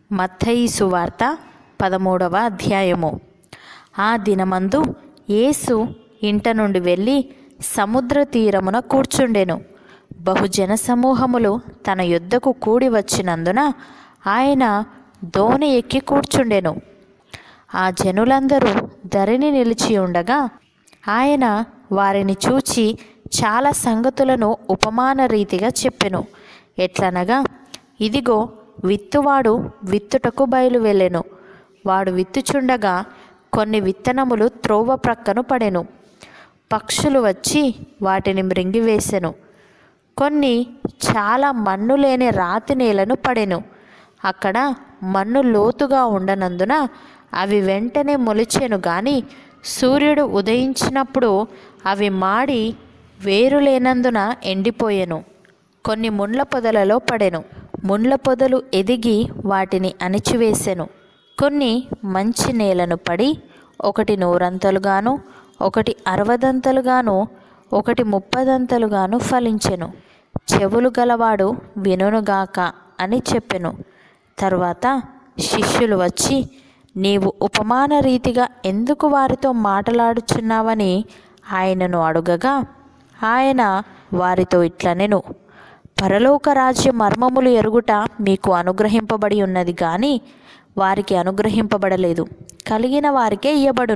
మత్తయి సువార్త 13వ అధ్యాయము. ఆ దినమందు యేసు ఇంట నుండి వెళ్ళి సముద్ర తీరమున కూర్చుండెను. బహుజన సమూహములు తన యొద్దకు కూడి వచ్చినందున ఆయన దోణి ఎక్కి కూర్చుండెను. ఆ జనులందరూ ధరణి నిలిచి ఉండగా ఆయన వారిని చూచి చాలా సంగతులను ఉపమాన రీతిగా చెప్పెను. ఎట్లనగా, ఇదిగో విత్తువాడు విత్తుటకు బయలు వెళ్ళెను. వాడు విత్తుచుండగా కొన్ని విత్తనములు త్రోవ ప్రక్కను పడెను. పక్షులు వచ్చి వాటిని మృంగివేసెను. కొన్ని చాలా మన్ను లేని రాతి నేలను పడెను. అక్కడ మన్ను లోతుగా ఉండనందున అవి వెంటనే మొలిచెను గాని సూర్యుడు ఉదయించినప్పుడు అవి మాడి వేరు లేనందున ఎండిపోయెను. కొన్ని ముండ్ల పొదలలో పడెను. ముండ్ల పొదలు ఎదిగి వాటిని అణిచివేసెను. కొన్ని మంచి నేలను పడి ఒకటి 100 ఒకటి 60 ఒకటి 30 ఫలించెను. చెవులు గలవాడు వినుగాక అని చెప్పెను. తరువాత శిష్యులు వచ్చి, నీవు ఉపమాన రీతిగా ఎందుకు వారితో మాట్లాడుచున్నావని ఆయనను అడుగగా, ఆయన వారితో ఇట్లనెను, పరలోక రాజ్య మర్మములు ఎరుగుట మీకు అనుగ్రహింపబడి ఉన్నది కానీ వారికి అనుగ్రహింపబడలేదు. కలిగిన వానికే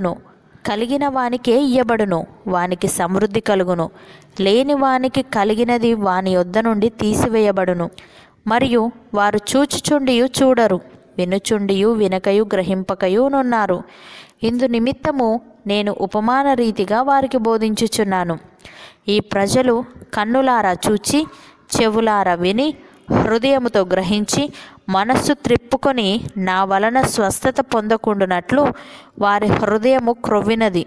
ఇయ్యబడును, వానికి సమృద్ధి కలుగును. లేని వానికి కలిగినది వాని యొద్ద నుండి తీసివేయబడును. మరియు వారు చూచుచుండియు చూడరు, వినుచుండియు వినకయు గ్రహింపకయు నున్నారు. ఇందు నిమిత్తము నేను ఉపమాన రీతిగా వారికి బోధించుచున్నాను. ఈ ప్రజలు కన్నులారా చూచి, చెవులారా విని, హృదయముతో గ్రహించి, మనస్సు త్రిప్పుకొని నా వలన స్వస్థత పొందకుండునట్లు వారి హృదయము క్రొవ్వినది,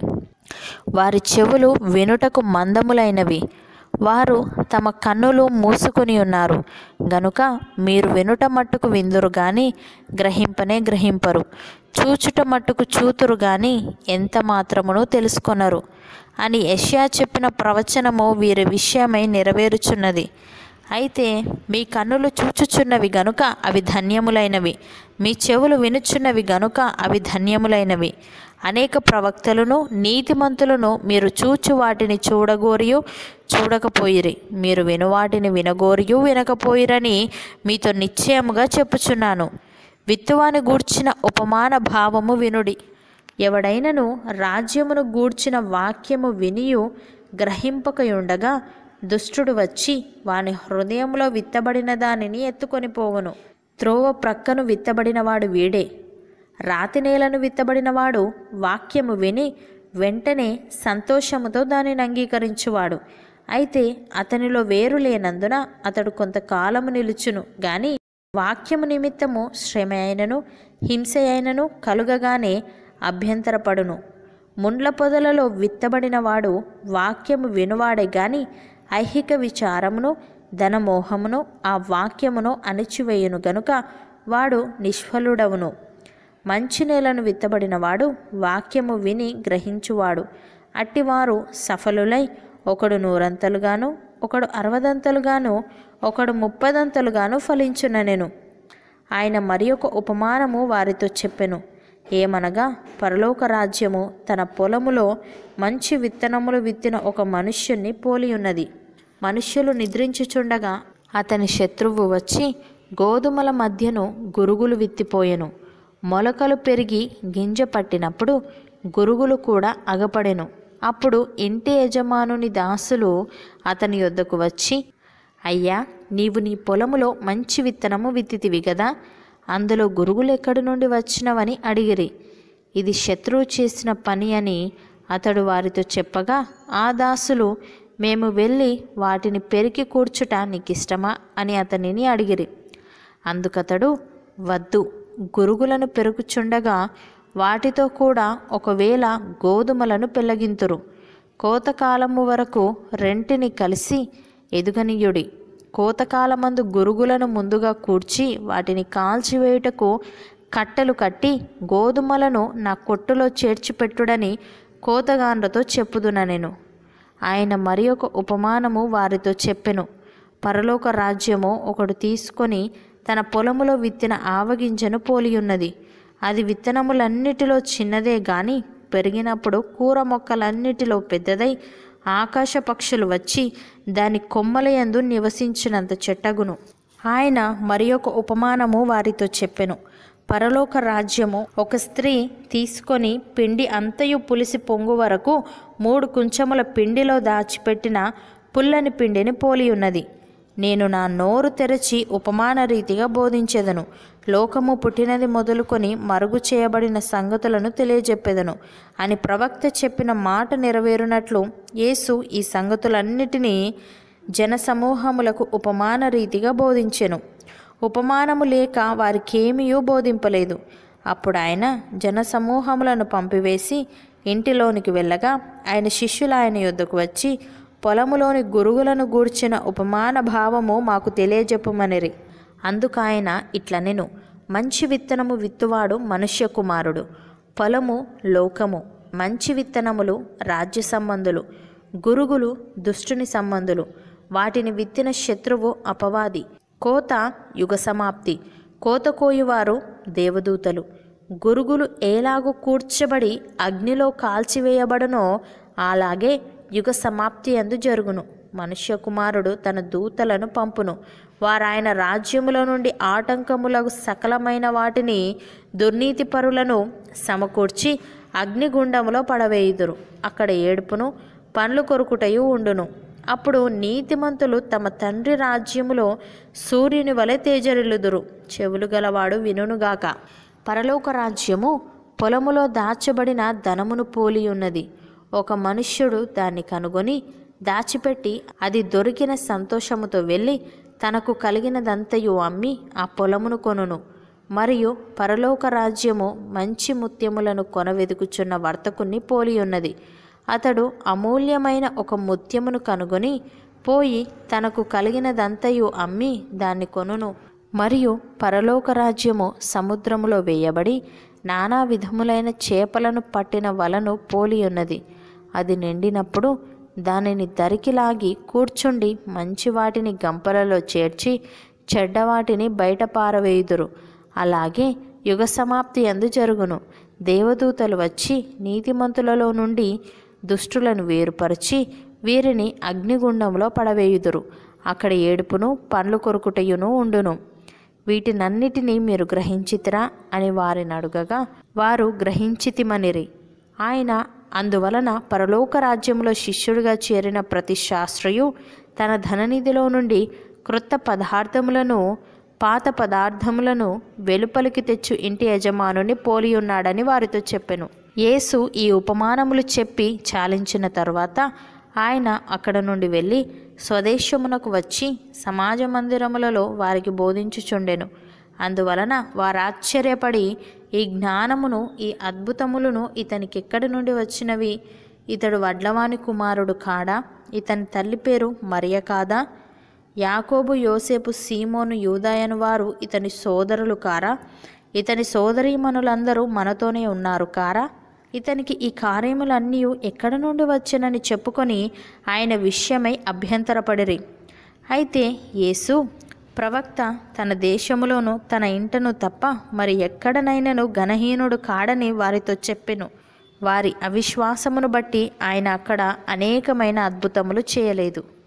వారి చెవులు వినుటకు మందములైనవి, వారు తమ కన్నులు మూసుకొని ఉన్నారు. గనుక మీరు వినుట మట్టుకు విందురు గాని గ్రహింపనే గ్రహింపరు, చూచుట మట్టుకు చూతురు గాని ఎంత మాత్రమును తెలుసుకొనరు అని యెషయా చెప్పిన ప్రవచనము వీరి విషయమై నెరవేరుచున్నది. అయితే మీ కన్నులు చూచుచున్నవి గనుక అవి ధన్యములైనవి, మీ చెవులు వినుచున్నవి గనుక అవి ధన్యములైనవి. అనేక ప్రవక్తలను నీతిమంతులను మీరు చూచు వాటిని చూడగోరియు చూడకపోయిరి, మీరు వినువాటిని వినగోరియు వినకపోయిరని మీతో నిశ్చయముగా చెప్పుచున్నాను. విత్తువాని గూర్చిన ఉపమాన భావము వినుడి. ఎవడైనను రాజ్యమును గూర్చిన వాక్యము వినియు గ్రహింపకయుండగా దుష్టుడు వచ్చి వాని హృదయంలో విత్తబడిన దానిని ఎత్తుకొని పోవును. త్రోవ ప్రక్కను విత్తబడినవాడు వీడే. రాతి నేలను విత్తబడినవాడు వాక్యము విని వెంటనే సంతోషముతో దానిని అంగీకరించువాడు. అయితే అతనిలో వేరు లేనందున అతడు కొంతకాలము నిలుచును గాని వాక్యము నిమిత్తము శ్రమ అయినను హింస అయినను కలుగగానే అభ్యంతరపడును. ముండ్ల పొదలలో విత్తబడినవాడు వాక్యము వినువాడే గాని ఐహిక విచారమును ధనమోహమును ఆ వాక్యమును అణిచివేయును గనుక వాడు నిష్ఫలుడవును. మంచి నేలను విత్తబడినవాడు వాక్యము విని గ్రహించువాడు. అట్టివారు సఫలులై ఒకడు 100 ఒకడు 60 ఒకడు 30 ఫలించుననెను. ఆయన మరి ఒక ఉపమానము వారితో చెప్పెను. ఏమనగా, పరలోక రాజ్యము తన పొలములో మంచి విత్తనములు విత్తిన ఒక మనుష్యుణ్ణి పోలి ఉన్నది. మనుష్యులు నిద్రించుచుండగా అతని శత్రువు వచ్చి గోధుమల మధ్యను గురుగులు విత్తిపోయెను. మొలకలు పెరిగి గింజ పట్టినప్పుడు గురుగులు కూడా అగపడెను. అప్పుడు ఇంటి యజమానుని దాసులు అతని యొద్దకు వచ్చి, అయ్యా, నీవు నీ పొలములో మంచి విత్తనము విత్తితివి గదా, అందులో గురుగులు ఎక్కడి నుండి వచ్చినవని అడిగిరి. ఇది శత్రువు చేసిన పని అని అతడు వారితో చెప్పగా ఆ దాసులు, మేము వెళ్ళి వాటిని పెరికి కూర్చుట నీకిష్టమా అని అతనిని అడిగిరి. అందుకతడు, వద్దు, గురుగులను పెరుగుచుండగా వాటితో కూడా ఒకవేళ గోధుమలను పెళ్ళగింతురు. కోతకాలము వరకు రెంటిని కలిసి ఎదుగనీయుడి. కోతకాలమందు గురుగులను ముందుగా కూర్చి వాటిని కాల్చివేయుటకు కట్టెలు కట్టి గోధుమలను నా కొట్టులో చేర్చిపెట్టుడని కోతగాండ్రతో చెప్పుదుననెను. ఆయన మరి ఒక ఉపమానము వారితో చెప్పెను. పరలోక రాజ్యము ఒకడు తీసుకొని తన పొలములో విత్తిన ఆవగింజను పోలియున్నది. అది విత్తనములన్నిటిలో చిన్నదే గాని పెరిగినప్పుడు కూర మొక్కలన్నిటిలో పెద్దదై ఆకాశ పక్షులు వచ్చి దాని కొమ్మలయందు నివసించినంత చెట్టగును. ఆయన మరి ఒక ఉపమానము వారితో చెప్పెను. పరలోక రాజ్యము ఒక స్త్రీ తీసుకొని పిండి అంతయు పులిసి పొంగు వరకు 3 కుంచముల పిండిలో దాచిపెట్టిన పుల్లని పిండిని పోలియున్నది. నేను నా నోరు తెరచి ఉపమాన రీతిగా బోధించెదను. లోకము పుట్టినది మొదలుకొని మరుగు చేయబడిన సంగతులను తెలియజెప్పెదను అని ప్రవక్త చెప్పిన మాట నెరవేరునట్లు యేసు ఈ సంగతులన్నిటినీ జనసమూహములకు ఉపమాన రీతిగా బోధించెను. ఉపమానము లేక వారికేమీయూ బోధింపలేదు. అప్పుడు ఆయన జనసమూహములను పంపివేసి ఇంటిలోనికి వెళ్ళగా ఆయన శిష్యులు ఆయన యొద్దకు వచ్చి, పొలములోని గురుగులను గూర్చిన ఉపమాన భావము మాకు తెలియజెప్పమనిరి. అందుకాయన ఇట్లనెను, మంచి విత్తనము విత్తువాడు మనుష్య కుమారుడు. పొలము లోకము, మంచి విత్తనములు రాజ్య సంబంధులు, గురుగులు దుష్టుని సంబంధులు. వాటిని విత్తిన శత్రువు అపవాది. కోత యుగ సమాప్తి. కోత కోయువారు దేవదూతలు. గురుగులు ఏలాగు కూర్చబడి అగ్నిలో కాల్చివేయబడనో అలాగే యుగ సమాప్తి అందు జరుగును. మనుష్య కుమారుడు తన దూతలను పంపును. వారాయన రాజ్యముల నుండి ఆటంకములకు సకలమైన వాటిని దుర్నీతిపరులను సమకూర్చి అగ్నిగుండములో పడవేయుదురు. అక్కడ ఏడుపును పండ్లు కొరుకుటయు ఉండును. అప్పుడు నీతిమంతులు తమ తండ్రి రాజ్యములో సూర్యుని వలె తేజరిల్లుదురు. చెవులు గలవాడు వినుగాక. పరలోక రాజ్యము పొలములో దాచబడిన ధనమును పోలి ఉన్నది. ఒక మనుష్యుడు దాన్ని కనుగొని దాచిపెట్టి అది దొరికిన సంతోషముతో వెళ్ళి తనకు కలిగినదంతయు అమ్మి ఆ పొలమును కొనును. మరియు పరలోక రాజ్యము మంచి ముత్యములను కొనవెదుకుచున్న వర్తకుని పోలి ఉన్నది. అతడు అమూల్యమైన ఒక ముత్యమును కనుగొని పోయి తనకు కలిగినదంతయు అమ్మి దాన్ని కొనును. మరియు పరలోక రాజ్యము సముద్రములో వేయబడి నానా విధములైన చేపలను పట్టిన వలను పోలి ఉన్నది. అది నిండినప్పుడు దానిని దరికిలాగి కూర్చుండి మంచి వాటిని గంపలలో చేర్చి చెడ్డవాటిని బయట పారవేయుదురు. అలాగే యుగ సమాప్తి యందు జరుగును. దేవదూతలు వచ్చి నీతిమంతులలో నుండి దుష్టులను వేరుపరిచి వీరిని అగ్నిగుండంలో పడవేయుదురు. అక్కడ ఏడుపును పండ్లు కొరుకుటయును ఉండును. వీటినన్నిటినీ మీరు గ్రహించితిరా అని వారిని అడుగగా వారు గ్రహించితిమనిరి. ఆయన అందువలన పరలోక రాజ్యంలో శిష్యుడిగా చేరిన ప్రతి శాస్త్రయు తన ధననిధిలో నుండి క్రొత్త పదార్థములను పాత పదార్థములను వెలుపలికి తెచ్చు ఇంటి యజమానుని పోలియున్నాడని వారితో చెప్పెను. యేసు ఈ ఉపమానములు చెప్పి చాలించిన తరువాత ఆయన అక్కడ నుండి వెళ్ళి స్వదేశమునకు వచ్చి సమాజ మందిరములలో వారికి బోధించుచుండెను. అందువలన వారాశ్చర్యపడి ఈ జ్ఞానమును ఈ అద్భుతములను ఇతనికెక్కడి నుండి వచ్చినవి? ఇతడు వడ్లవాని కుమారుడు కాడా? ఇతని తల్లి పేరు మరియ కాదా? యాకోబు, యోసేపు, సీమోను, యూదాయను వారు ఇతని సోదరులు కారా? ఇతని సోదరీమణులందరూ మనతోనే ఉన్నారు కారా? ఇతనికి ఈ కార్యములన్నీ ఎక్కడి నుండి వచ్చనని చెప్పుకొని ఆయన విషయమై అభ్యంతరపడిరి. అయితే యేసు ప్రవక్త తన దేశములోను తన ఇంటను తప్ప మరి ఎక్కడనైనను ఘనహీనుడు కాడని వారితో చెప్పెను. వారి అవిశ్వాసమును బట్టి ఆయన అక్కడ అనేకమైన అద్భుతములు చేయలేదు.